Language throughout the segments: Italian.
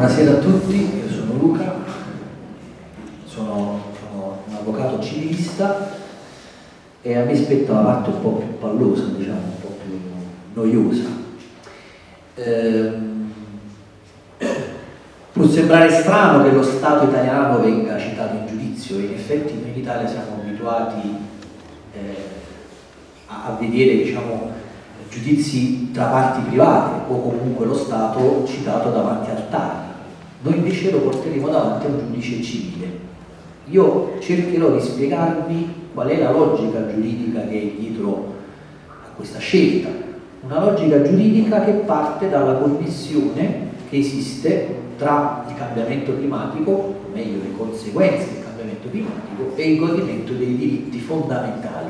Buonasera a tutti, io sono Luca, sono un avvocato civilista e a me spetta una parte un po' più pallosa, diciamo, un po' più noiosa. Può sembrare strano che lo Stato italiano venga citato in giudizio, e in effetti noi in Italia siamo abituati a vedere, diciamo, giudizi tra parti private o comunque lo Stato citato davanti al TAR. Noi invece lo porteremo davanti a un giudice civile. Io cercherò di spiegarvi qual è la logica giuridica che è dietro a questa scelta. Una logica giuridica che parte dalla connessione che esiste tra il cambiamento climatico, o meglio le conseguenze del cambiamento climatico, e il godimento dei diritti fondamentali.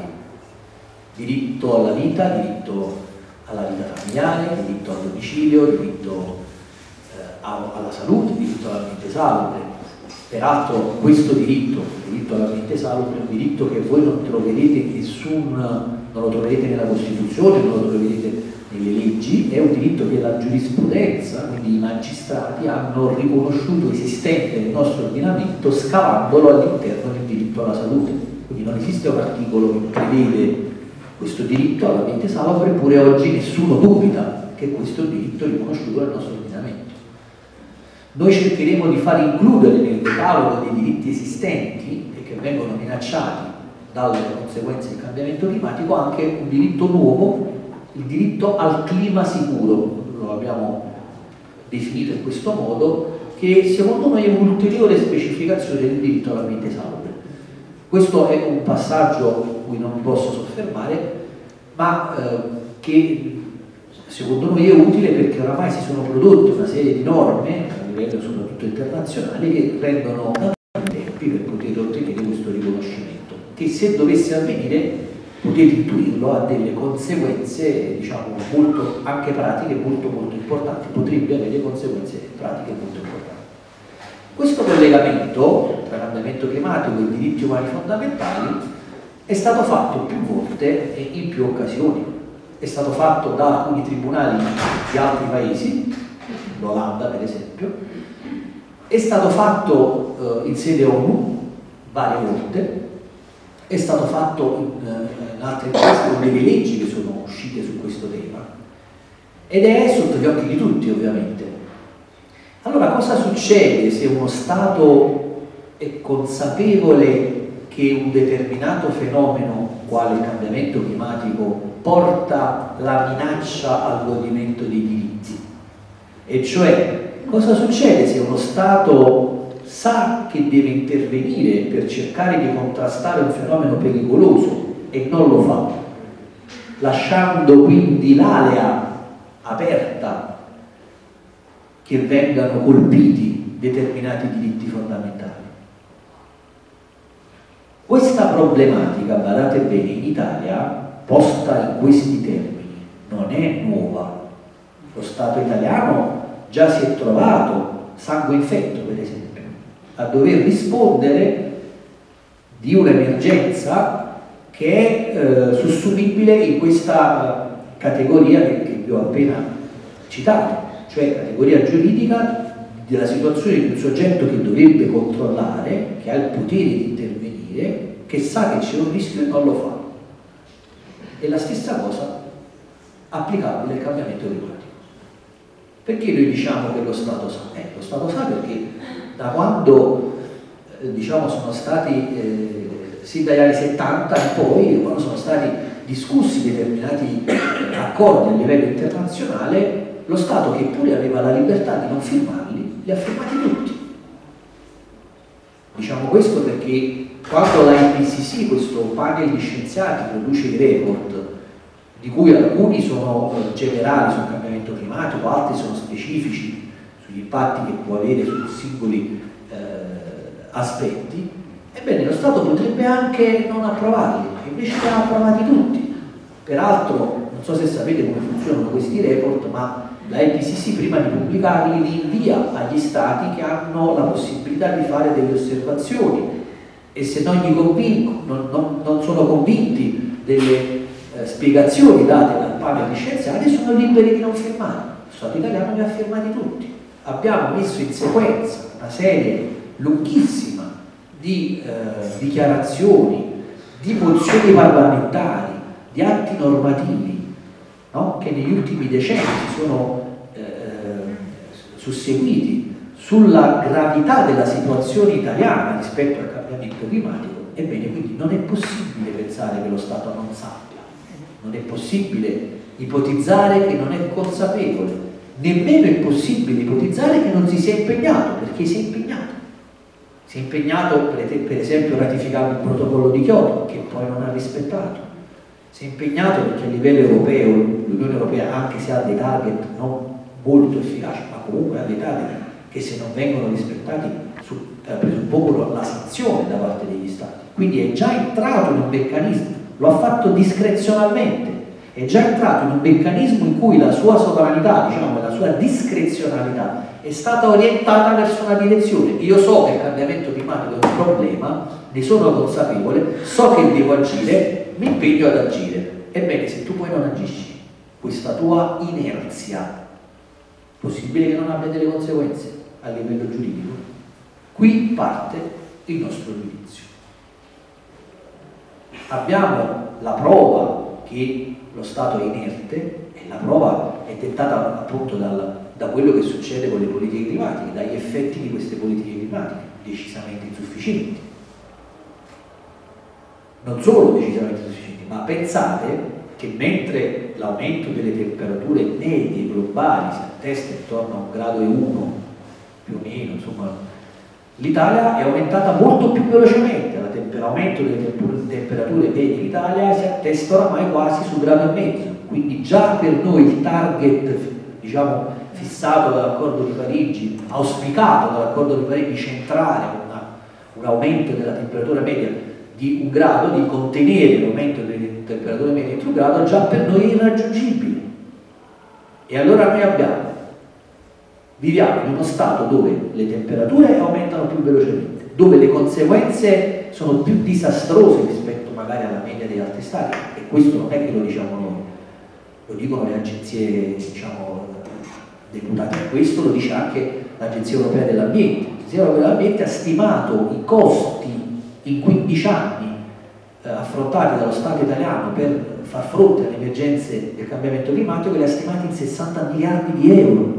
Diritto alla vita, diritto alla vita familiare, diritto al domicilio, diritto alla salute, diritto all'ambiente salubre. Peraltro questo diritto all'ambiente salubre, è un diritto che voi non troverete non lo troverete nella Costituzione, non lo troverete nelle leggi, è un diritto che la giurisprudenza, quindi i magistrati, hanno riconosciuto esistente nel nostro ordinamento scavandolo all'interno del diritto alla salute. Quindi non esiste un articolo che prevede questo diritto all'ambiente salubre, eppure oggi nessuno dubita che questo è un diritto riconosciuto nel nostro ordinamento. Noi cercheremo di far includere nel catalogo dei diritti esistenti e che vengono minacciati dalle conseguenze del cambiamento climatico anche un diritto nuovo, il diritto al clima sicuro. Lo abbiamo definito in questo modo, che secondo noi è un'ulteriore specificazione del diritto all'ambiente salubre. Questo è un passaggio su cui non mi posso soffermare, ma che secondo noi è utile perché oramai si sono prodotte una serie di norme, a livello soprattutto internazionale, che rendono i tempi per poter ottenere questo riconoscimento, che se dovesse avvenire, potete intuirlo, ha delle conseguenze, diciamo, molto, anche pratiche, molto importanti, potrebbe avere conseguenze pratiche molto importanti. Questo collegamento tra cambiamento climatico e diritti umani fondamentali è stato fatto più volte e in più occasioni. È stato fatto da alcuni tribunali di altri paesi, l'Olanda per esempio, è stato fatto in sede ONU varie volte, è stato fatto in altri paesi con delle leggi che sono uscite su questo tema, ed è sotto gli occhi di tutti, ovviamente. Allora, cosa succede se uno Stato è consapevole che un determinato fenomeno, quale il cambiamento climatico, porta la minaccia al godimento dei diritti? E cioè, cosa succede se uno Stato sa che deve intervenire per cercare di contrastare un fenomeno pericoloso e non lo fa, lasciando quindi l'area aperta che vengano colpiti determinati diritti fondamentali? Questa problematica, badate bene, in Italia, posta in questi termini, non è nuova. Lo Stato italiano già si è trovato, sangue infetto per esempio, a dover rispondere di un'emergenza che è sussumibile in questa categoria che vi ho appena citato, cioè categoria giuridica della situazione di un soggetto che dovrebbe controllare, che ha il potere di intervenire, che sa che c'è un rischio e non lo fa. È la stessa cosa applicabile al cambiamento climatico. Perché noi diciamo che lo Stato sa? Lo Stato sa perché da quando diciamo sono stati sin dagli anni 70 in poi, quando sono stati discussi determinati accordi a livello internazionale, lo Stato, che pure aveva la libertà di non firmarli, li ha firmati tutti. Diciamo questo perché quando la IPCC, questo panel di scienziati, produce i report, di cui alcuni sono generali sul cambiamento climatico, altri sono specifici sugli impatti che può avere su singoli aspetti, ebbene lo Stato potrebbe anche non approvarli, invece li ha approvati tutti. Peraltro, non so se sapete come funzionano questi report, ma la IPCC prima di pubblicarli li invia agli Stati che hanno la possibilità di fare delle osservazioni, e se non gli non sono convinti delle spiegazioni date dal panel di scienziati, sono liberi di non firmare. Lo Stato italiano li ha firmati tutti. abbiamo messo in sequenza una serie lunghissima di dichiarazioni, di mozioni parlamentari, di atti normativi, no? Che negli ultimi decenni si sono susseguiti sulla gravità della situazione italiana rispetto al cambiamento climatico. Ebbene, quindi non è possibile pensare che lo Stato non sappia, non è possibile ipotizzare che non è consapevole, nemmeno è possibile ipotizzare che non si sia impegnato, perché si è impegnato. Si è impegnato per esempio ratificando il protocollo di Kyoto, che poi non ha rispettato. Si è impegnato perché a livello europeo, l'Unione Europea, anche se ha dei target non molto efficaci, ma comunque ha dei target che se non vengono rispettati presuppongono la sanzione da parte degli Stati. Quindi è già entrato in un meccanismo, lo ha fatto discrezionalmente, è già entrato in un meccanismo in cui la sua sovranità, diciamo, la sua discrezionalità è stata orientata verso una direzione. Io so che il cambiamento climatico è un problema, ne sono consapevole, so che devo agire, mi impegno ad agire. Ebbene, se tu poi non agisci, questa tua inerzia, possibile che non abbia delle conseguenze a livello giuridico? Qui parte il nostro giudizio. Abbiamo la prova che lo Stato è inerte, e la prova è dettata appunto da quello che succede con le politiche climatiche, dagli effetti di queste politiche climatiche, decisamente insufficienti. Non solo decisamente insufficienti, ma pensate che mentre l'aumento delle temperature medie globali si attesta intorno a 1,1 gradi più o meno, insomma, l'Italia è aumentata molto più velocemente. L'aumento delle temperature medie in Italia si attesta oramai quasi su 1,5 gradi. Quindi già per noi il target, diciamo, fissato dall'accordo di Parigi, auspicato dall'accordo di Parigi centrale, un aumento della temperatura media di 1 grado, di contenere l'aumento delle temperature medie entro 1 grado, già per noi è irraggiungibile. E allora noi viviamo in uno stato dove le temperature aumentano più velocemente, dove le conseguenze sono più disastrose rispetto magari alla media degli altri stati, e questo non è che lo diciamo noi, lo dicono le agenzie, diciamo, deputate a questo, lo dice anche l'Agenzia Europea dell'Ambiente. L'Agenzia Europea dell'Ambiente ha stimato i costi in 15 anni affrontati dallo Stato italiano per far fronte alle emergenze del cambiamento climatico, li ha stimati in 60 miliardi di euro.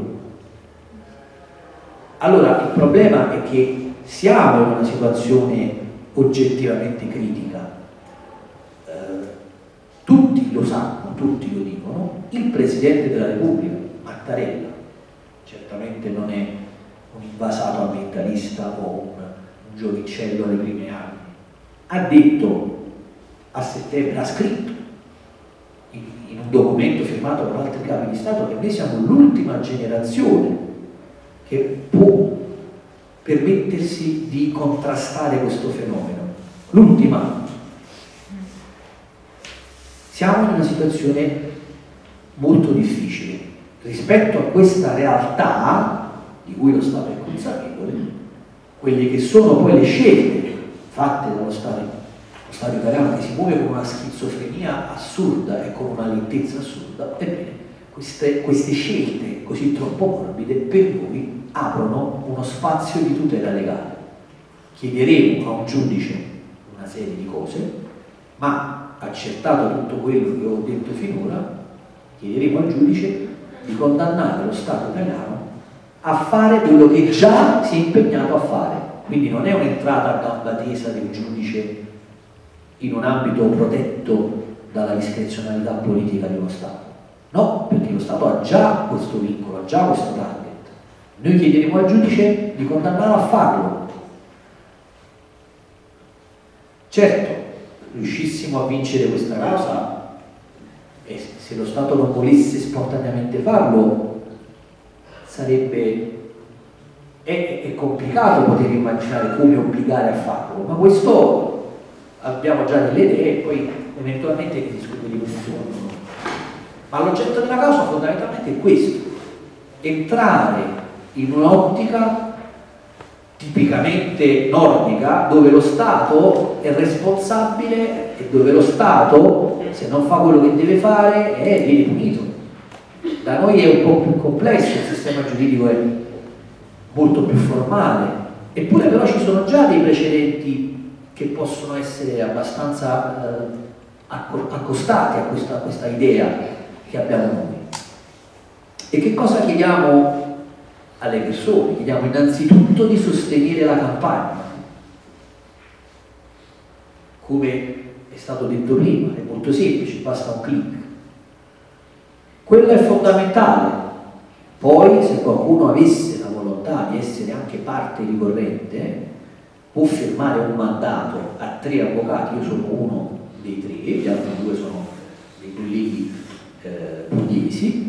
Allora il problema è che siamo in una situazione oggettivamente critica, tutti lo sanno, tutti lo dicono. Il Presidente della Repubblica, Mattarella, certamente non è un invasato ambientalista o un giovincello alle prime armi, ha detto a settembre, ha scritto in un documento firmato con altri capi di Stato, che noi siamo l'ultima generazione che può permettersi di contrastare questo fenomeno. L'ultima. Siamo in una situazione molto difficile. Rispetto a questa realtà, di cui lo Stato è consapevole, quelle che sono poi le scelte fatte dallo Stato italiano, che si muove con una schizofrenia assurda e con una lentezza assurda, ebbene, queste scelte così troppo morbide per noi aprono uno spazio di tutela legale. Chiederemo a un giudice una serie di cose, ma accertato tutto quello che ho detto finora, chiederemo al giudice di condannare lo Stato italiano a fare quello che già si è impegnato a fare. Quindi non è un'entrata a gamba tesa del giudice in un ambito protetto dalla discrezionalità politica dello Stato. No, perché lo Stato ha già questo vincolo, ha già questo target. Noi chiederemo al giudice di condannarlo a farlo. Certo, riuscissimo a vincere questa causa, e se lo Stato non volesse spontaneamente farlo, sarebbe... È complicato poter immaginare come obbligare a farlo, ma questo abbiamo già delle idee e poi eventualmente discuteremo insieme. Ma l'oggetto della causa fondamentalmente è questo: entrare in un'ottica tipicamente nordica, dove lo Stato è responsabile e dove lo Stato, se non fa quello che deve fare, viene punito. Da noi è un po' più complesso, il sistema giuridico è molto più formale, eppure però ci sono già dei precedenti che possono essere abbastanza accostati a questa idea che abbiamo noi. E che cosa chiediamo alle persone? Chiediamo innanzitutto di sostenere la campagna. Come è stato detto prima, è molto semplice, basta un clic. Quello è fondamentale. Poi, se qualcuno avesse la volontà di essere anche parte ricorrente, può firmare un mandato a 3 avvocati, io sono uno dei 3, gli altri 2 sono dei colleghi pugliesi,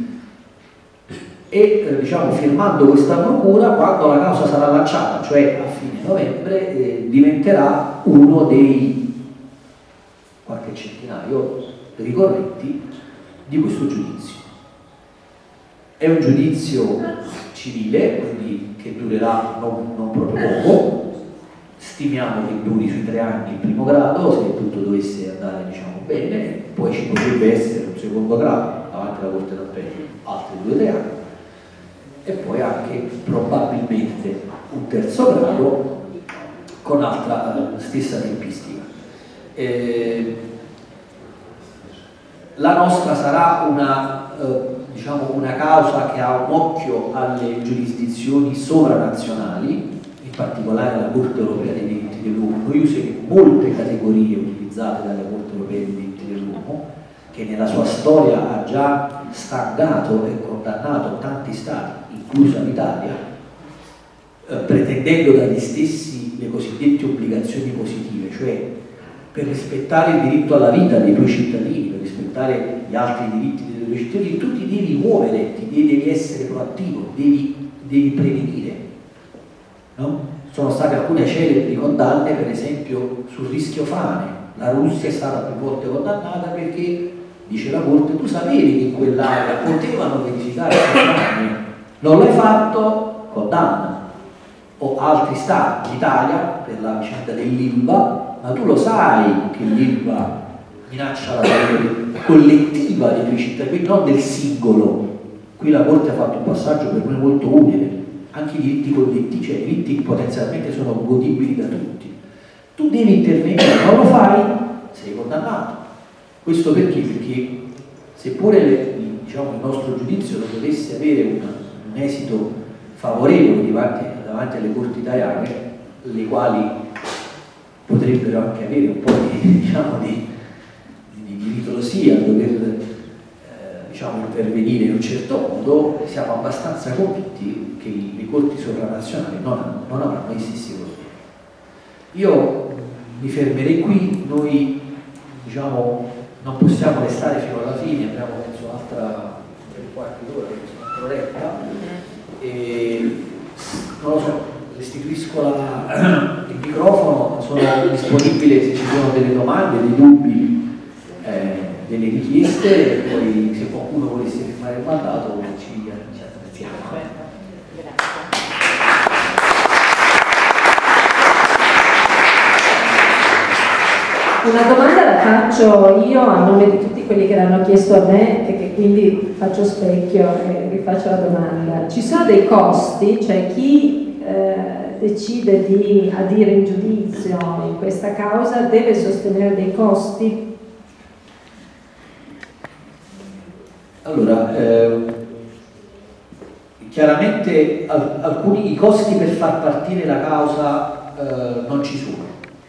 e diciamo, firmando questa procura, quando la causa sarà lanciata, cioè a fine novembre, diventerà uno dei qualche centinaio ricorrenti di questo giudizio. È un giudizio civile, quindi che durerà non proprio poco, stimiamo che duri sui 3 anni il primo grado, se tutto dovesse andare, diciamo, bene, poi ci potrebbe essere un secondo grado davanti alla Corte d'Appello, altri 2 o 3 anni, e poi anche probabilmente un terzo grado con altra stessa tempistica. La nostra sarà diciamo una causa che ha un occhio alle giurisdizioni sovranazionali, in particolare la Corte Europea dei Diritti dell'Uomo. Noi usiamo molte categorie utilizzate dalla Corte Europea dei Diritti dell'Uomo, che nella sua storia ha già stangato e condannato tanti stati, inclusa l'Italia, pretendendo dagli stessi le cosiddette obbligazioni positive, cioè per rispettare il diritto alla vita dei tuoi cittadini, per rispettare gli altri diritti dei tuoi cittadini, tu ti devi muovere, devi essere proattivo, devi prevenire. No? Sono state alcune celebri condanne, per esempio, sul rischio frane. La Russia è stata più volte condannata perché, dice la Corte, tu sapevi che in quell'area potevano verificare il frane, non l'hai fatto, condanna. O altri stati, l'Italia, per la vicenda dell'Ilva, ma tu lo sai che l'Ilva minaccia la salute collettiva dei tuoi cittadini, non del singolo. Qui la Corte ha fatto un passaggio per noi molto utile, anche i diritti collettivi, cioè i diritti che potenzialmente sono godibili da tutti. Tu devi intervenire, non lo fai, sei condannato. Questo perché? Perché seppure diciamo, il nostro giudizio non dovesse avere un esito favorevole davanti alle corti italiane, le quali potrebbero anche avere un po' di ritrosia a dover diciamo, intervenire in un certo modo, siamo abbastanza convinti che le corti sovranazionali non avranno gli stessi poteri. Io mi fermerei qui, noi diciamo, non possiamo restare fino alla fine, abbiamo penso un'altra 3/4 d'ora, un'altra oretta, e non lo so, restituisco il microfono, sono disponibile se ci sono delle domande, dei dubbi, delle richieste, e poi se qualcuno volesse firmare il mandato ci attrezziamo. Una domanda la faccio io a nome di tutti quelli che l'hanno chiesto a me e che quindi faccio specchio e rifaccio la domanda. Ci sono dei costi, cioè chi decide di adire in giudizio in questa causa deve sostenere dei costi? Allora, chiaramente i costi per far partire la causa non ci sono.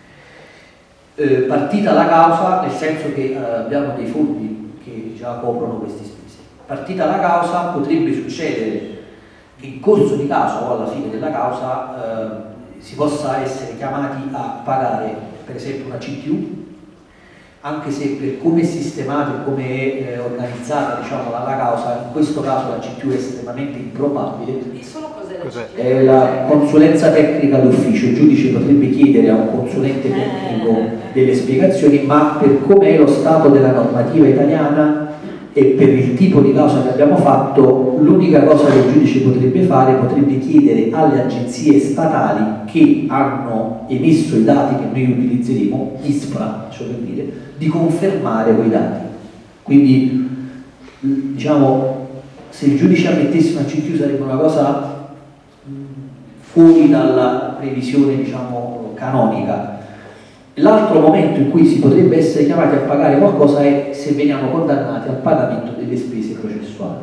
Partita la causa, nel senso che abbiamo dei fondi che già coprono queste spese. Partita la causa, potrebbe succedere che in corso di causa o alla fine della causa si possa essere chiamati a pagare per esempio una CTU, anche se per come è sistemata e come è organizzata diciamo, la causa, in questo caso la CTU è estremamente improbabile. È la consulenza tecnica d'ufficio, il giudice potrebbe chiedere a un consulente tecnico delle spiegazioni, ma per come è lo stato della normativa italiana e per il tipo di causa che abbiamo fatto, l'unica cosa che il giudice potrebbe chiedere alle agenzie statali che hanno emesso i dati che noi utilizzeremo, ISPRA, cioè per dire, di confermare quei dati. Quindi, diciamo, se il giudice ammettesse una CTU sarebbe una cosa fuori dalla previsione, diciamo, canonica. L'altro momento in cui si potrebbe essere chiamati a pagare qualcosa è se veniamo condannati al pagamento delle spese processuali.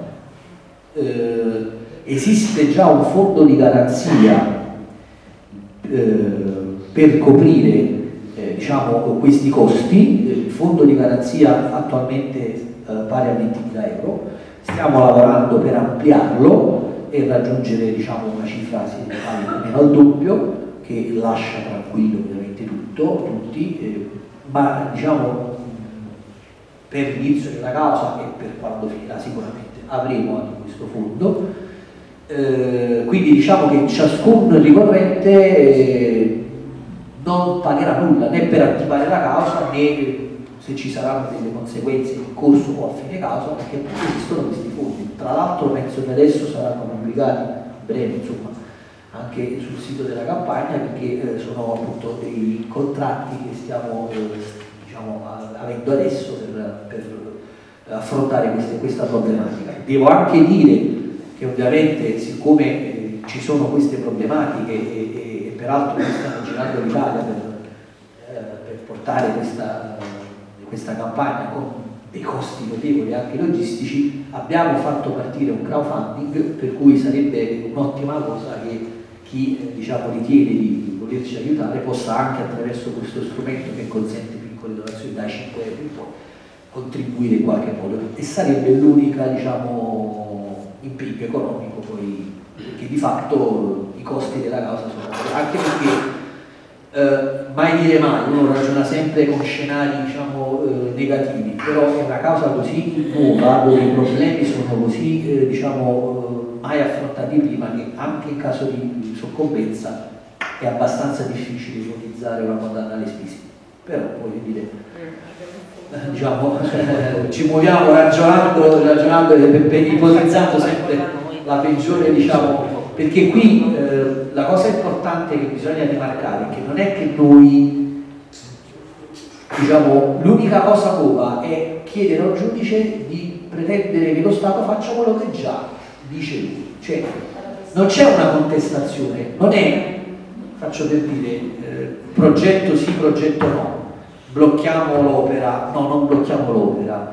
Esiste già un fondo di garanzia per coprire diciamo, questi costi. Il fondo di garanzia attualmente pari a 20.000 euro, stiamo lavorando per ampliarlo e raggiungere, diciamo, una cifra pari almeno al doppio, che lascia tranquillo ovviamente tutti, ma diciamo per l'inizio della causa e per quando finirà sicuramente avremo anche questo fondo. Quindi diciamo che ciascun ricorrente non pagherà nulla né per attivare la causa né se ci saranno delle conseguenze in corso o a fine causa, perché esistono questi fondi. Tra l'altro penso che adesso saranno pubblicati a breve, insomma, anche sul sito della campagna, perché sono appunto dei contratti che stiamo diciamo, avendo adesso per affrontare questa problematica. Devo anche dire che ovviamente siccome ci sono queste problematiche e peraltro stiamo girando l'Italia per portare questa campagna con dei costi notevoli anche logistici, abbiamo fatto partire un crowdfunding, per cui sarebbe un'ottima cosa che chi diciamo, ritiene di volerci aiutare possa anche attraverso questo strumento che consente piccole donazioni da 5 euro in poi contribuire in qualche modo, e sarebbe l'unica diciamo, impegno economico poi, perché di fatto i costi della causa sono anche perché mai dire mai, uno ragiona sempre con scenari diciamo, negativi, però è una causa così nuova dove i problemi sono così diciamo, mai affrontati prima, che anche in caso di soccombenza è abbastanza difficile ipotizzare una condanna alle spese. Però voglio dire, diciamo, ci muoviamo ragionando e ipotizzando sempre la peggiore, diciamo, perché qui la cosa importante che bisogna rimarcare è che non è che noi, diciamo, l'unica cosa nuova è chiedere a un giudice di pretendere che lo Stato faccia quello che già dice lui, cioè non c'è una contestazione, non è, faccio per dire, progetto sì, progetto no, blocchiamo l'opera, no, non blocchiamo l'opera,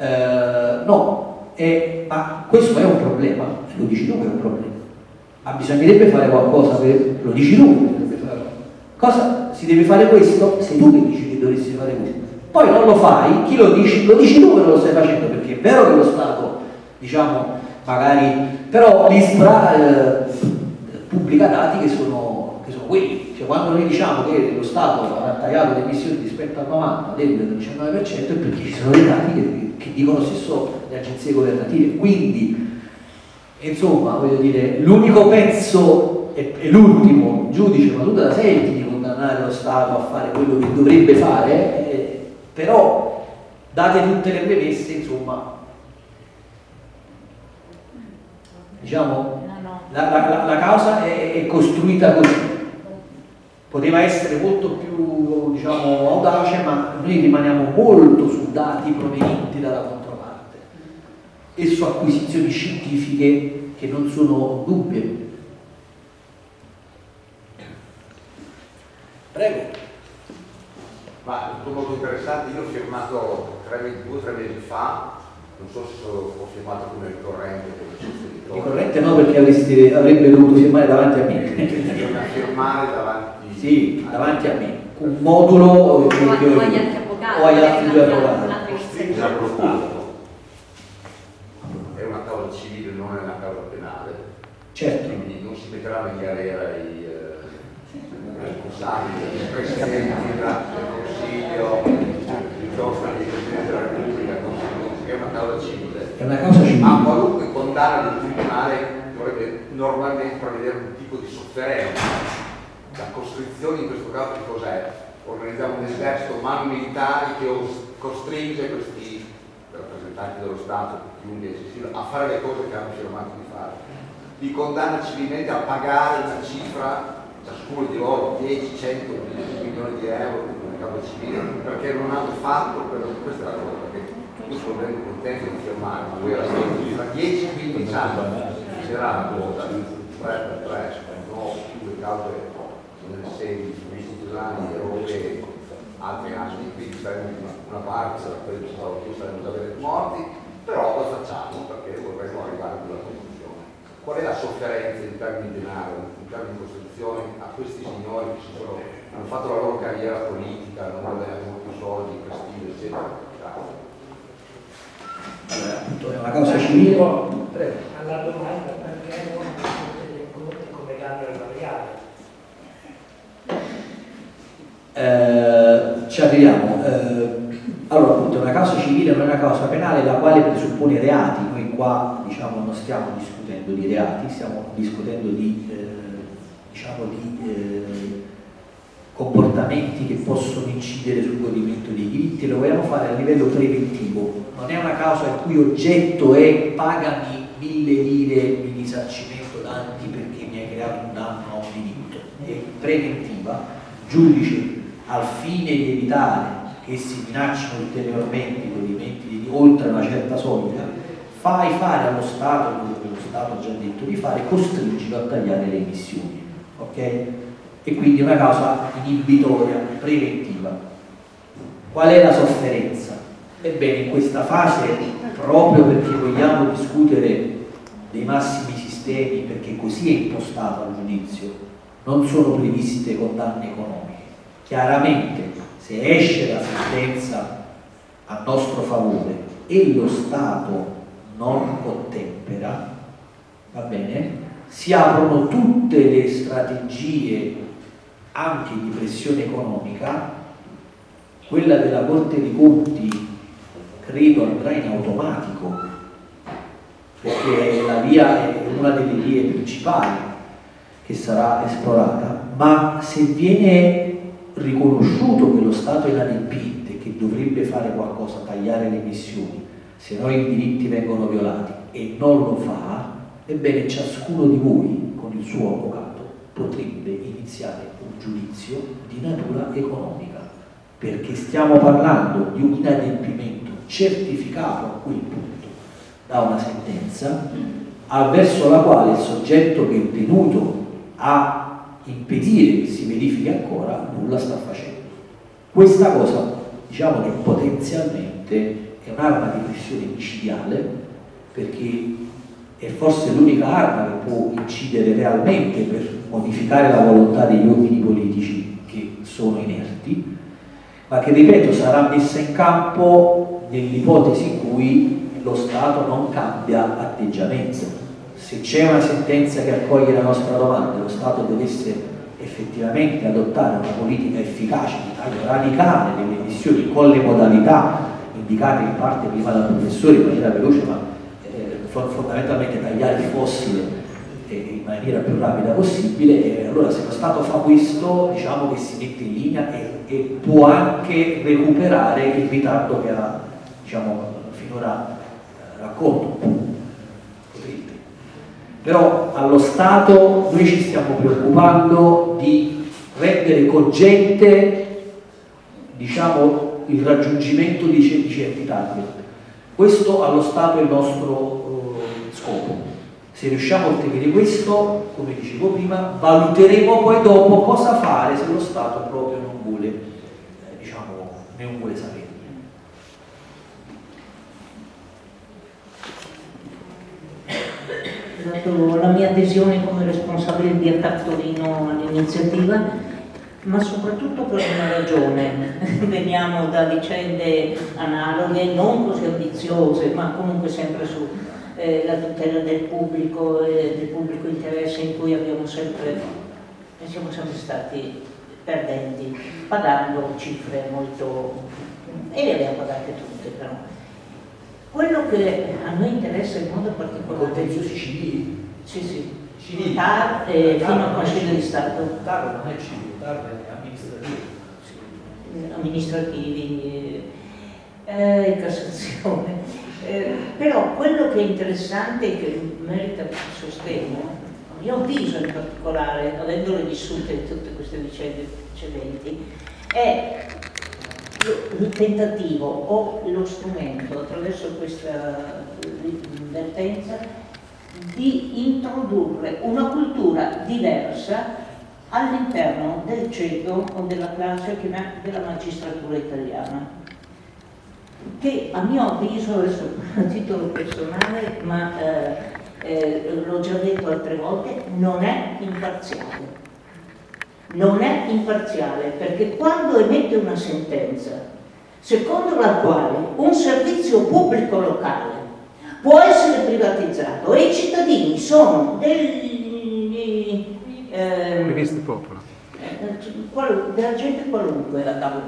no, ma questo è un problema, lo dici tu che è un problema, ma bisognerebbe fare qualcosa per, lo dici tu, cosa si deve fare questo? Sei tu che dici che dovresti fare questo, poi non lo fai, chi lo dici? Lo dici tu che non lo stai facendo, perché è vero che lo Stato, diciamo, magari, però l'ISPRA pubblica dati che sono quelli, cioè quando noi diciamo che lo Stato ha tagliato le emissioni rispetto al 90 del 19% è perché ci sono dei dati che dicono stesso le agenzie governative, quindi insomma voglio dire l'unico pezzo è l'ultimo giudice, ma tu te la senti di condannare lo Stato a fare quello che dovrebbe fare, però date tutte le premesse insomma diciamo la causa è costruita così. Poteva essere molto più diciamo, audace, ma noi rimaniamo molto su dati provenienti dalla controparte e su acquisizioni scientifiche che non sono dubbie. Prego. Ma è tutto molto interessante, io ho firmato 3 mesi fa, non so se ho firmato come ricorrente. Ricorrente no, perché avrebbe dovuto firmare davanti a me. Bisogna firmare davanti. Sì, davanti a me, un modulo o agli altri due avvocati. È una causa civile, non è una causa penale. Certo. Quindi non si metteranno in galera i responsabili, i presidenti del Consiglio, piuttosto che il Presidente della Repubblica, è una causa civile. È una causa civile. Ma qualunque condanna del tribunale dovrebbe normalmente prevedere un tipo di sofferenza. La costrizione in questo caso di cos'è? Organizziamo un esercito mano militari che costringe questi rappresentanti dello Stato, chiunque essi siano, a fare le cose che hanno firmato di fare. Li condanna civilmente a pagare una cifra, ciascuno di loro, 10, 100 milioni di euro nel caso civile, perché non hanno fatto, questa è la cosa, perché io sono ben contento di firmare, ma lui era tra 10 e 15 anni, ci sarà la quota, 3 per 3, no, più cause nelle sedi istituzionali europee altri anni, quindi saremo una parte, quello che stavo più, saremo già avere morti, però lo facciamo perché vorremmo arrivare a quella conclusione. Qual è la sofferenza in termini di denaro, in termini di costruzione a questi signori che hanno fatto la loro carriera politica, non avevano più soldi, prestigio, eccetera? Grazie. Allora, appunto, è una causa civile. Prego. Alla domanda perché non dei conti come danno erariale? Ci arriviamo. Allora, appunto, è una causa civile, non è una causa penale, la quale presuppone reati. Noi qua, diciamo, non stiamo discutendo di reati, stiamo discutendo di, comportamenti che possono incidere sul godimento dei diritti, e lo vogliamo fare a livello preventivo. Non è una causa il cui oggetto è pagami 1000 lire di risarcimento danni perché mi hai creato un danno a un diritto. È preventiva, giudice al fine di evitare che si minaccino ulteriormente i godimenti di oltre una certa soglia, fai fare allo Stato quello che lo Stato ha già detto di fare, costringilo a tagliare le emissioni, ok? E quindi è una causa inibitoria, preventiva. Qual è la sofferenza? Ebbene, in questa fase, proprio perché vogliamo discutere dei massimi sistemi, perché così è impostato il giudizio, non sono previste condanne economiche. Chiaramente, se esce la sentenza a nostro favore e lo Stato non ottempera, va bene, si aprono tutte le strategie anche di pressione economica. Quella della Corte dei Conti credo andrà in automatico, perché è una delle vie principali che sarà esplorata, ma se viene riconosciuto che lo Stato è inadempiente, che dovrebbe fare qualcosa, tagliare le emissioni, se no i diritti vengono violati, e non lo fa, ebbene ciascuno di voi con il suo avvocato potrebbe iniziare un giudizio di natura economica, perché stiamo parlando di un inadempimento certificato a quel punto da una sentenza, verso la quale il soggetto che è tenuto a impedire che si verifichi ancora nulla sta facendo. Questa cosa, diciamo che potenzialmente è un'arma di pressione micidiale, perché è forse l'unica arma che può incidere realmente per modificare la volontà degli uomini politici che sono inerti, ma che, ripeto, sarà messa in campo nell'ipotesi in cui lo Stato non cambia atteggiamento. Se c'è una sentenza che accoglie la nostra domanda e lo Stato dovesse effettivamente adottare una politica efficace di taglio radicale delle emissioni con le modalità indicate in parte prima dal professore in maniera veloce, ma fondamentalmente tagliare il fossile in maniera più rapida possibile, e allora se lo Stato fa questo, diciamo che si mette in linea e può anche recuperare il ritardo che ha, diciamo, finora raccolto. Però allo Stato noi ci stiamo preoccupando di rendere cogente, diciamo, il raggiungimento di certi target. Questo allo Stato è il nostro scopo. Se riusciamo a ottenere questo, come dicevo prima, valuteremo poi dopo cosa fare se lo Stato proprio non vuole, diciamo, non vuole sapere. Dato la mia adesione come responsabile di ATTAC Torino all'iniziativa, ma soprattutto per una ragione. Veniamo da vicende analoghe, non così ambiziose, ma comunque sempre su la tutela del pubblico e del pubblico interesse, in cui siamo sempre stati perdenti, pagando cifre molto, e le abbiamo pagate tutte però. Quello che a noi interessa in modo particolare... Contenziosi civili? Sì. Civili. TAR fino al Consiglio di Stato. TAR non è civile, TAR è amministrativo. In Cassazione. Però quello che è interessante e che merita sostegno, a mio avviso in particolare, avendole vissute tutte queste vicende precedenti, è il tentativo o lo strumento attraverso questa vertenza di introdurre una cultura diversa all'interno del ceto o della classe della magistratura italiana, che a mio avviso, adesso a titolo personale, ma l'ho già detto altre volte, non è imparziale. Non è imparziale, perché quando emette una sentenza secondo la quale un servizio pubblico locale può essere privatizzato e i cittadini sono degli della gente qualunque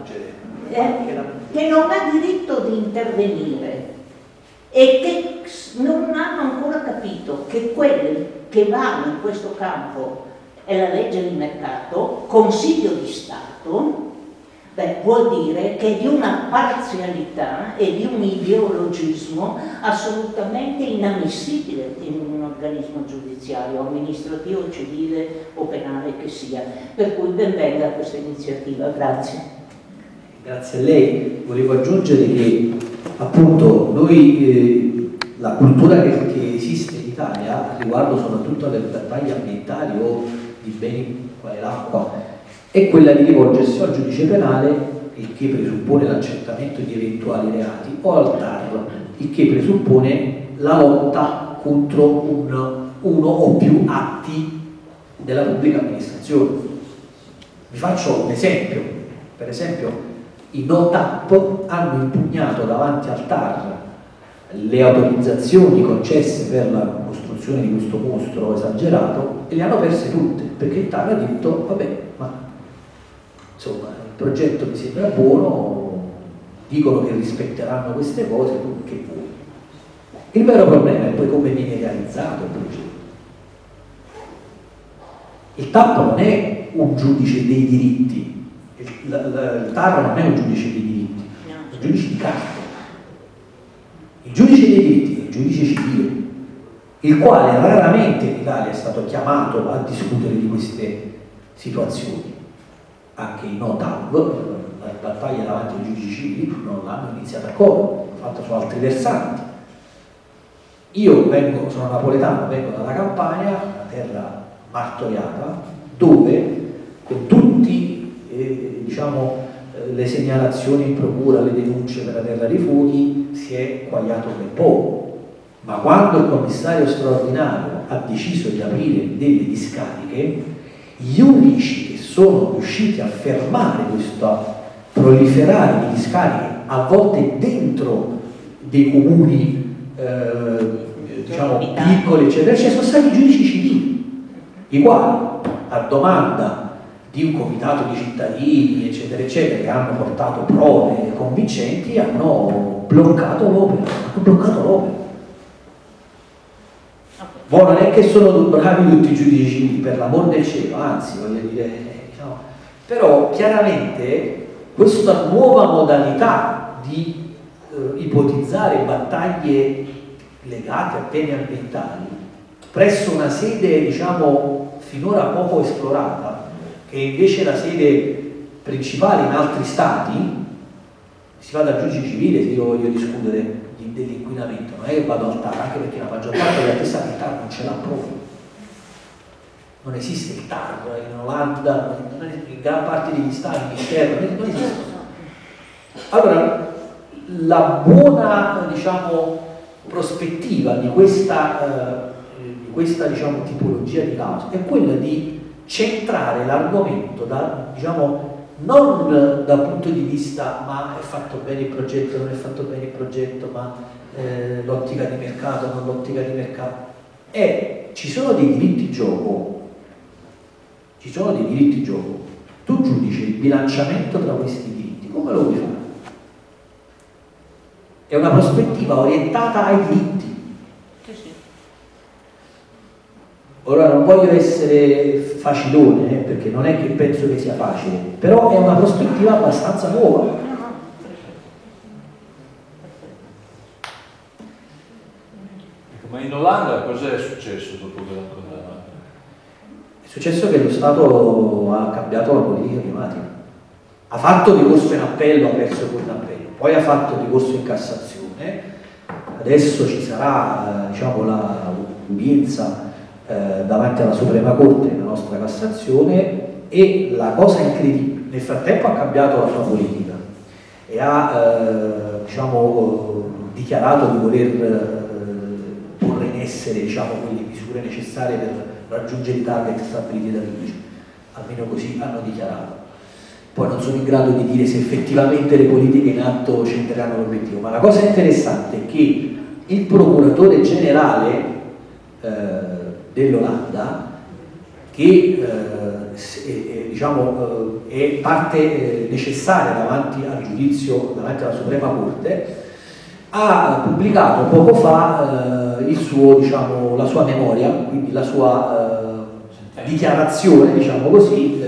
che non ha diritto di intervenire e che non hanno ancora capito che quelli che vanno in questo campo è la legge di mercato, Consiglio di Stato, vuol dire che è di una parzialità e di un ideologismo assolutamente inammissibile in un organismo giudiziario, amministrativo, civile o penale che sia. Per cui ben venga questa iniziativa. Grazie. Grazie a lei. Volevo aggiungere che appunto noi la cultura che esiste in Italia riguardo soprattutto alle battaglie ambientali o di beni quale l'acqua è quella di rivolgersi al giudice penale, il che presuppone l'accertamento di eventuali reati, o al TAR, il che presuppone la lotta contro uno o più atti della pubblica amministrazione. Vi faccio un esempio. Per esempio i NOTAP hanno impugnato davanti al TAR le autorizzazioni concesse per la costruzione di questo mostro esagerato e le hanno perse tutte, perché il TAR ha detto vabbè, ma insomma il progetto mi sembra buono, dicono che rispetteranno queste cose, tu che vuoi. Il vero problema è poi come viene realizzato il progetto. Il TAP non è un giudice dei diritti, il TAR non è un giudice dei diritti, è un giudice di carta. Il giudice dei diritti è il giudice civile, il quale raramente in Italia è stato chiamato a discutere di queste situazioni. Anche i NOTAV, la battaglia davanti ai giudici civili, non l'hanno iniziata ancora, l'hanno fatta su altri versanti. Io sono napoletano, vengo dalla Campania, una terra martoriata, dove con tutti le segnalazioni in procura, le denunce per la terra dei fuochi, si è quagliato ben poco. Ma quando il commissario straordinario ha deciso di aprire delle discariche, gli unici che sono riusciti a fermare questo proliferare di discariche, a volte dentro dei comuni piccoli, eccetera, sono stati i giudici civili, i quali a domanda di un comitato di cittadini, eccetera, eccetera, che hanno portato prove convincenti, hanno bloccato l'opera. Voi non è che sono bravi tutti i giudici civili, per l'amor del cielo, anzi, voglio dire, no. Però chiaramente questa nuova modalità di ipotizzare battaglie legate a temi ambientali presso una sede, finora poco esplorata, che invece è la sede principale in altri stati, si va dal giudice civile se io voglio discutere dell'inquinamento, non è che vado al TAR, anche perché la maggior parte degli altri stati il TAR non ce l'ha proprio. Non esiste il TAR in Olanda, in gran parte degli stati, in Inghilterra, non esiste. Allora, la buona prospettiva di questa tipologia di causa è quella di centrare l'argomento non dal punto di vista ma è fatto bene il progetto, non è fatto bene il progetto, ma l'ottica di mercato, non l'ottica di mercato. Ci sono dei diritti in gioco, tu giudici il bilanciamento tra questi diritti, come lo vuoi fare? È una prospettiva orientata ai diritti. Ora non voglio essere facilone, perché non è che penso che sia facile, però è una prospettiva abbastanza nuova. Ma in Olanda cosa è successo dopo quella cosa? È successo che lo Stato ha cambiato la politica climatica. Ha fatto ricorso in appello, ha perso poi in appello, poi ha fatto ricorso in Cassazione, adesso ci sarà l'udienza davanti alla Suprema Corte, la nostra Cassazione, e la cosa incredibile, nel frattempo ha cambiato la sua politica e ha dichiarato di voler porre in essere quelle misure necessarie per raggiungere i target stabiliti da Rio, almeno così hanno dichiarato. Poi non sono in grado di dire se effettivamente le politiche in atto centreranno l'obiettivo, ma la cosa interessante è che il procuratore generale dell'Olanda, che è parte necessaria davanti al giudizio, davanti alla Suprema Corte, ha pubblicato poco fa la sua memoria, quindi la sua dichiarazione, diciamo così,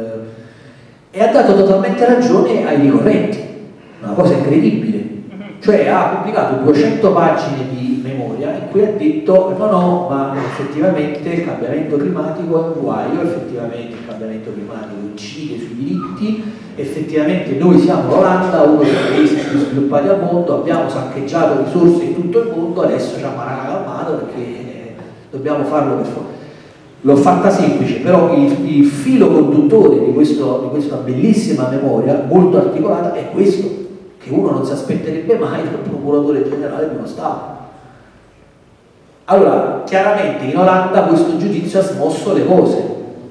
e ha dato totalmente ragione ai ricorrenti, una cosa incredibile, cioè ha pubblicato 200 pagine di memoria in cui ha detto no, ma effettivamente il cambiamento climatico è un guaio, effettivamente il cambiamento climatico incide sui diritti, effettivamente noi siamo l'Olanda, uno dei paesi più sviluppati al mondo, abbiamo saccheggiato risorse in tutto il mondo, adesso ci ha calmato perché dobbiamo farlo per forza. L'ho fatta semplice, però il filo conduttore di questa bellissima memoria, molto articolata, è questo, che uno non si aspetterebbe mai dal procuratore generale di uno Stato. Allora, chiaramente in Olanda questo giudizio ha smosso le cose,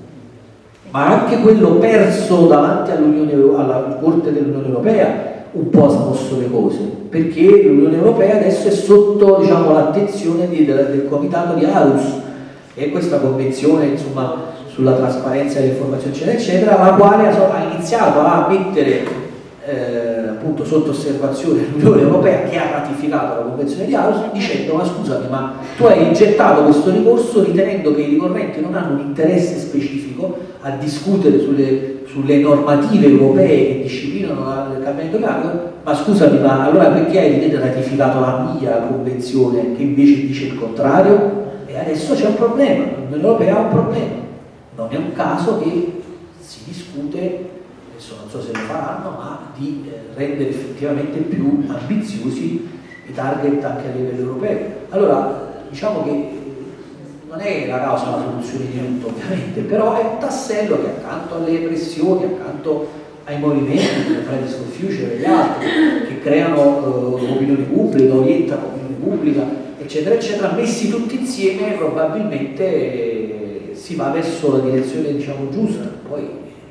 ma anche quello perso davanti alla Corte dell'Unione Europea un po' ha smosso le cose, perché l'Unione Europea adesso è sotto l'attenzione del Comitato di Aarhus, e questa convenzione sulla trasparenza delle informazioni eccetera, la quale ha iniziato a mettere appunto sotto osservazione l'Unione Europea, che ha ratificato la convenzione di Aarhus, dicendo ma scusami, ma tu hai gettato questo ricorso ritenendo che i ricorrenti non hanno un interesse specifico a discutere sulle normative europee che disciplinano il cambiamento climatico, ma scusami, ma allora perché hai ratificato la mia convenzione che invece dice il contrario? E adesso c'è un problema, l'Unione Europea ha un problema, non è un caso che si discute, adesso non so se lo faranno, ma di rendere effettivamente più ambiziosi i target anche a livello europeo. Allora, diciamo che non è la causa la soluzione di tutto ovviamente, però è un tassello che accanto alle pressioni, accanto ai movimenti come Fridays for Future e gli altri, che creano opinione pubblica, orientano l'opinione pubblica, eccetera eccetera, messi tutti insieme probabilmente si va verso la direzione giusta. Poi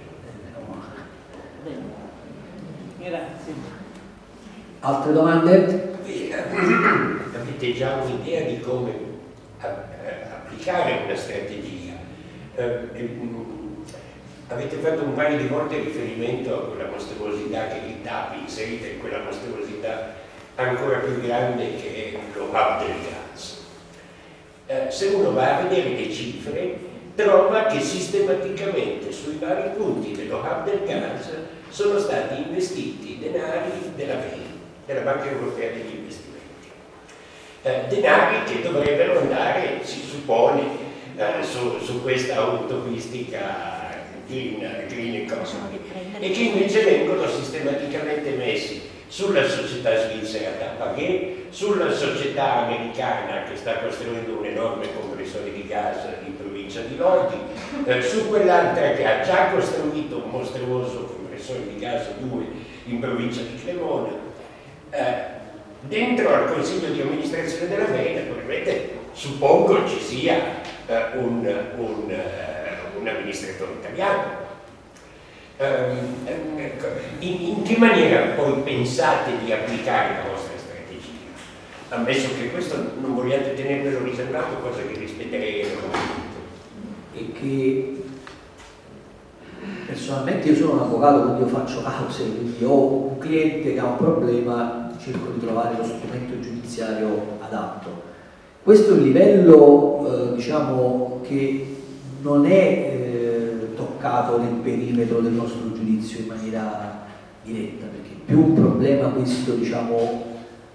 grazie. altre domande? Avete già un'idea di come applicare una strategia? Avete fatto un paio di volte riferimento a quella mostruosità che l'ITAP inserita in quella mostruosità ancora più grande che è lo hub del gas. Se uno va a vedere le cifre, trova che sistematicamente sui vari punti dello hub del gas sono stati investiti denari della BEI, della Banca Europea degli Investimenti. Denari che dovrebbero andare, si suppone, su questa autopistica green economy, e che invece vengono sistematicamente messi sulla società svizzera Tapagé, sulla società americana che sta costruendo un enorme compressore di gas in provincia di Lodi, su quell'altra che ha già costruito un mostruoso compressore di gas 2 in provincia di Cremona. Dentro al consiglio di amministrazione della BEI naturalmente suppongo ci sia un amministratore italiano. In che maniera poi pensate di applicare la vostra strategia? Ammesso che questo non vogliate tenervelo riservato, cosa che rispetterei enormemente. E che personalmente io sono un avvocato, quindi io faccio cause, quindi ho un cliente che ha un problema, cerco di trovare lo strumento giudiziario adatto. Questo è un livello diciamo che non è toccato nel perimetro del nostro giudizio in maniera diretta, perché più un problema questo, diciamo,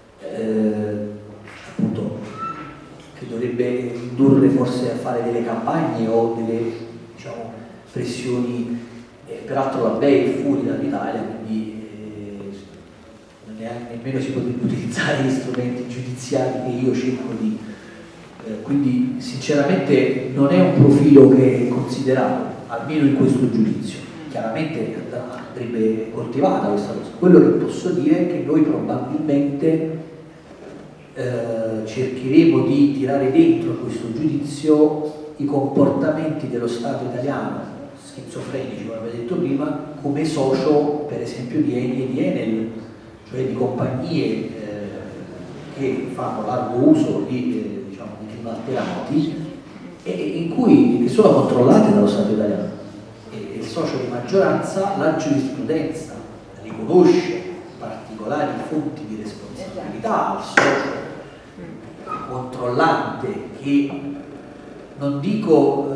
appunto, che dovrebbe indurre forse a fare delle campagne o delle, diciamo, pressioni, peraltro la BEI è fuori dall'Italia, quindi nemmeno si potrebbe utilizzare gli strumenti giudiziari che io cerco di... quindi sinceramente non è un profilo che è considerato. almeno in questo giudizio. Chiaramente andrebbe coltivata questa cosa. Quello che posso dire è che noi probabilmente cercheremo di tirare dentro questo giudizio i comportamenti dello Stato italiano, schizofrenici come avevo detto prima, come socio per esempio di Eni e di Enel, cioè di compagnie che fanno largo uso di, diciamo, di climalteranti e che sono controllate dallo Stato italiano. E il socio di maggioranza, la giurisprudenza riconosce particolari fonti di responsabilità al socio controllante che non dico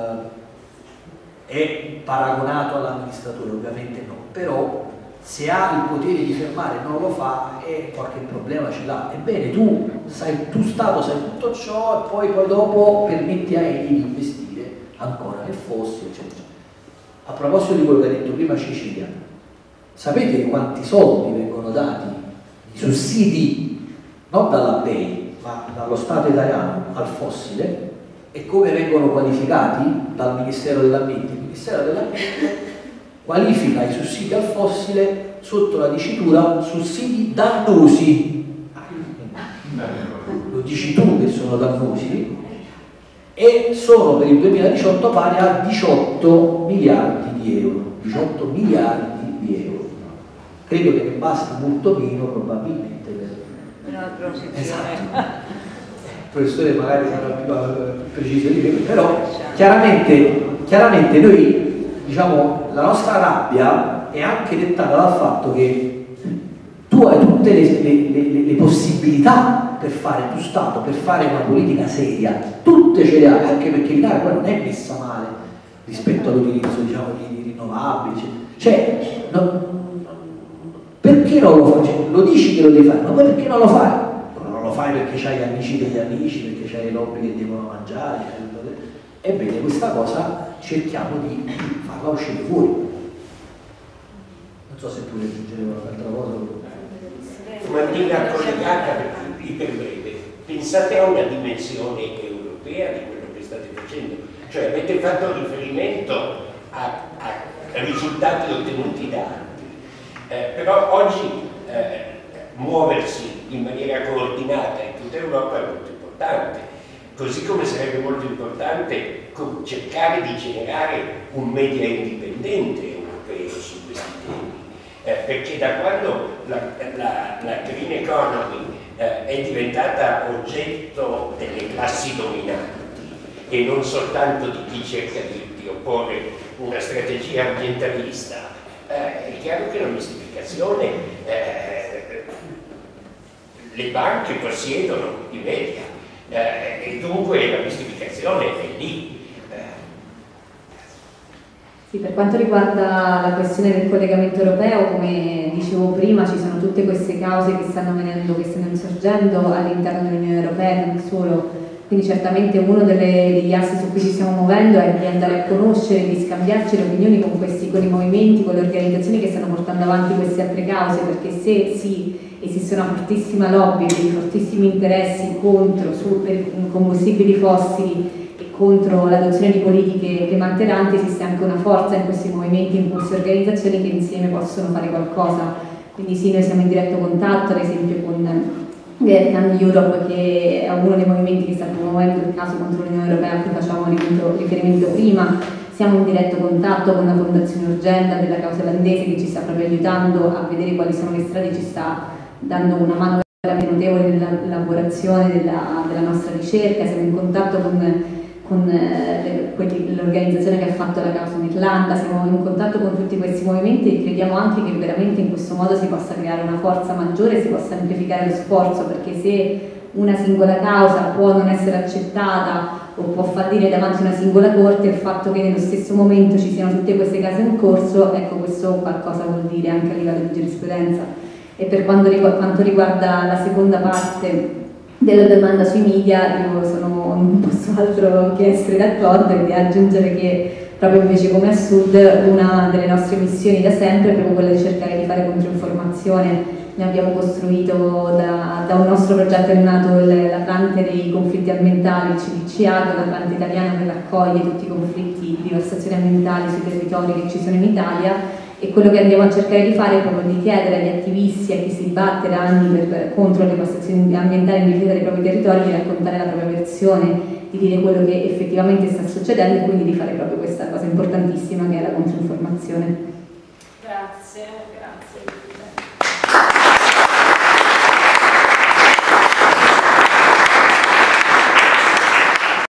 è paragonato all'amministratore, ovviamente no, però se ha il potere di fermare e non lo fa, qualche problema ce l'ha. Ebbene, tu Stato sai tutto ciò e poi dopo permetti a Eni di investire ancora nel fossile, eccetera. A proposito di quello che ha detto prima Cecilia, sapete quanti soldi vengono dati, i sussidi, non dalla BEI, ma dallo Stato italiano al fossile, e come vengono qualificati dal Ministero dell'Ambiente? Il Ministero dell'Ambiente qualifica i sussidi al fossile sotto la dicitura sussidi dannosi. Lo dici tu che sono dannosi, e sono per il 2018 pari a 18 miliardi di euro. 18 miliardi di euro. Credo che ne basti molto meno probabilmente per una transizione. Esatto. Il professore magari sarà più preciso di me, però chiaramente noi, diciamo, la nostra rabbia è anche dettata dal fatto che tu hai tutte le possibilità per fare tu Stato, per fare una politica seria, tutte ce le hai, anche perché l'Italia poi non è messa male rispetto all'utilizzo, diciamo, di rinnovabili, cioè perché non lo fai? Lo dici che lo devi fare, ma poi perché non lo fai? Non lo fai perché c'hai gli amici degli amici, perché c'hai le lobby che devono mangiare, ebbene questa cosa cerchiamo di farla uscire fuori. Non so se tu aggiungere un'altra cosa. Martina, collegata per breve, pensate a una dimensione europea di quello che state facendo, cioè avete fatto riferimento a risultati ottenuti da altri, però oggi muoversi in maniera coordinata in tutta Europa è molto importante, così come sarebbe molto importante cercare di generare un media indipendente europeo su questi temi. Perché da quando la green economy è diventata oggetto delle classi dominanti e non soltanto di chi cerca di opporre una strategia ambientalista, è chiaro che la mistificazione, le banche possiedono i media e dunque la mistificazione è lì. Sì, per quanto riguarda la questione del collegamento europeo, come dicevo prima, ci sono tutte queste cause che stanno insorgendo all'interno dell'Unione Europea, non solo. Quindi certamente uno degli assi su cui ci stiamo muovendo è di andare a conoscere, di scambiarci le opinioni con i movimenti, con le organizzazioni che stanno portando avanti queste altre cause, perché se sì, esiste una fortissima lobby, dei fortissimi interessi per i combustibili fossili, contro l'adozione di politiche climalteranti, esiste anche una forza in questi movimenti, in queste organizzazioni che insieme possono fare qualcosa. Quindi sì, noi siamo in diretto contatto, ad esempio con Vietnam Europe, che è uno dei movimenti che sta promuovendo il caso contro l'Unione Europea a cui facciamo riferimento prima. Siamo in diretto contatto con la Fondazione Urgenda della causa olandese, che ci sta proprio aiutando a vedere quali sono le strade, ci sta dando una mano veramente notevole nell'elaborazione della nostra ricerca. Siamo in contatto con l'organizzazione che ha fatto la causa in Irlanda, siamo in contatto con tutti questi movimenti e crediamo anche che veramente in questo modo si possa creare una forza maggiore, si possa amplificare lo sforzo, perché se una singola causa può non essere accettata o può fallire davanti a una singola corte, il fatto che nello stesso momento ci siano tutte queste case in corso, ecco, questo qualcosa vuol dire anche a livello di giurisprudenza. E per quanto riguarda la seconda parte della domanda sui media, io non posso altro che essere d'accordo e di aggiungere che proprio invece come a Sud una delle nostre missioni da sempre è proprio quella di cercare di fare controinformazione ne abbiamo costruito da un nostro progetto, è nato l'Atlante dei conflitti ambientali, il CDCA, che è l'Atlante italiano che raccoglie tutti i conflitti di devastazione ambientale sui territori che ci sono in Italia, e quello che andiamo a cercare di fare è proprio di chiedere agli attivisti, a chi si batte da anni contro le devastazioni ambientali in difesa dei propri territori, di raccontare la propria versione, di dire quello che effettivamente sta succedendo e quindi di fare proprio questa cosa importantissima che è la controinformazione. Grazie, grazie.